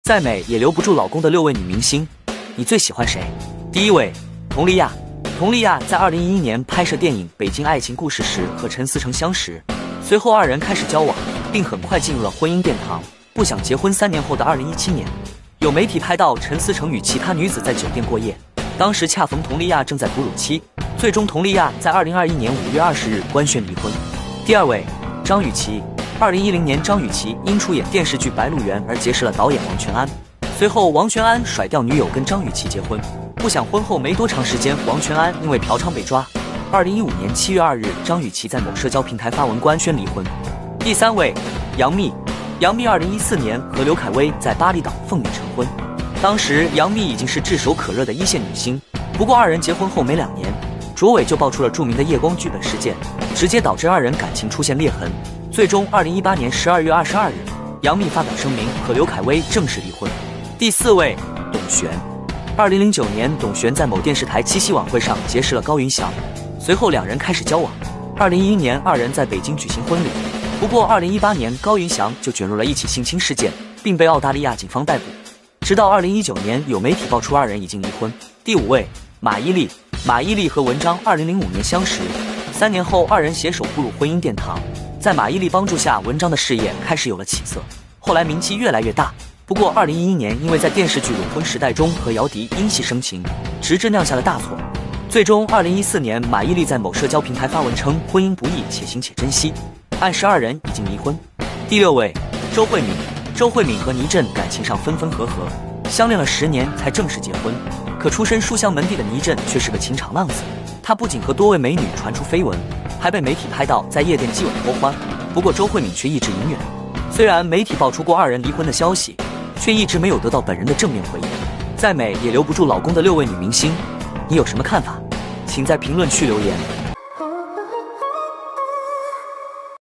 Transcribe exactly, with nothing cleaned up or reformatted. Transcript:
再美也留不住老公的六位女明星，你最喜欢谁？第一位，佟丽娅。佟丽娅在二零一一年拍摄电影《北京爱情故事》时和陈思诚相识，随后二人开始交往，并很快进入了婚姻殿堂。不想结婚三年后的二零一七年，有媒体拍到陈思诚与其他女子在酒店过夜，当时恰逢佟丽娅正在哺乳期，最终佟丽娅在二零二一年五月二十日官宣离婚。第二位，张雨绮。二零一零年，张雨绮因出演电视剧《白鹿原》而结识了导演王全安，随后王全安甩掉女友跟张雨绮结婚。不想婚后没多长时间，王全安因为嫖娼被抓。二零一五年七月二日，张雨绮在某社交平台发文官宣离婚。第三位，杨幂。杨幂二零一四年和刘恺威在巴厘岛奉女成婚，当时杨幂已经是炙手可热的一线女星。不过二人结婚后没两年，卓伟就爆出了著名的夜光剧本事件，直接导致二人感情出现裂痕。最终二零一八年十二月二十二日，杨幂发表声明和刘恺威正式离婚。第四位，董璇。二零零九年，董璇在某电视台七夕晚会上结识了高云翔，随后两人开始交往。二零一一年，二人在北京举行婚礼。不过二零一八年，高云翔就卷入了一起性侵事件，并被澳大利亚警方逮捕。直到二零一九年，有媒体爆出二人已经离婚。第五位，马伊琍。马伊琍和文章二零零五年相识，三年后二人携手步入婚姻殿堂。在马伊琍帮助下，文章的事业开始有了起色，后来名气越来越大。不过二零一一年，因为在电视剧《裸婚时代》中和姚笛因戏生情，直至酿下了大错。最终二零一四年，马伊琍在某社交平台发文称婚姻不易，且行且珍惜，暗示二人已经离婚。第六位，周慧敏。周慧敏和倪震感情上分分合合，相恋了十年才正式结婚。可出身书香门第的倪震却是个情场浪子，他不仅和多位美女传出绯闻，还被媒体拍到在夜店激吻脱欢。不过周慧敏却一直隐忍，虽然媒体爆出过二人离婚的消息，却一直没有得到本人的正面回应。再美也留不住老公的六位女明星，你有什么看法？请在评论区留言。